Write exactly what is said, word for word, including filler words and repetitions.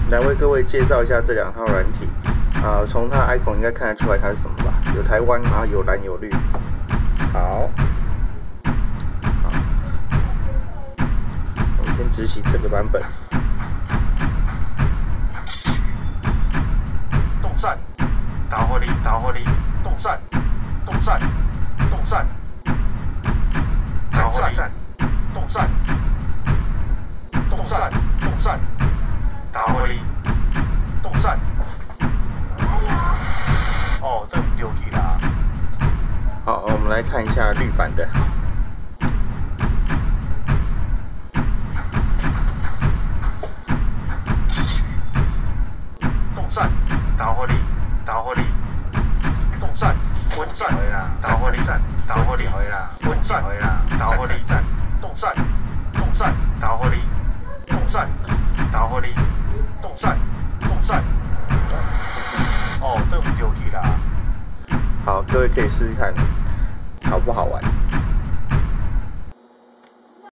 来为各位介绍一下这两套软体。啊、呃，从它 icon 应该看得出来它是什么吧？有台湾，然后有蓝有绿。好，好，我们先执行这个版本。 动站，打火力，打火力，动站，动站，动站，打火力，动站，动站，动站，打火力，动站。哦，这丢弃啦。 好，我们来看一下绿版的。 动站，打火力，打火力，动站，稳站回啦，打火力站，打火力回啦，稳站回啦，打火力站，动站，动站，打火力，动站，打火力，动站，动站。哦，这丢弃啦。 好，各位可以试试看，好不好玩？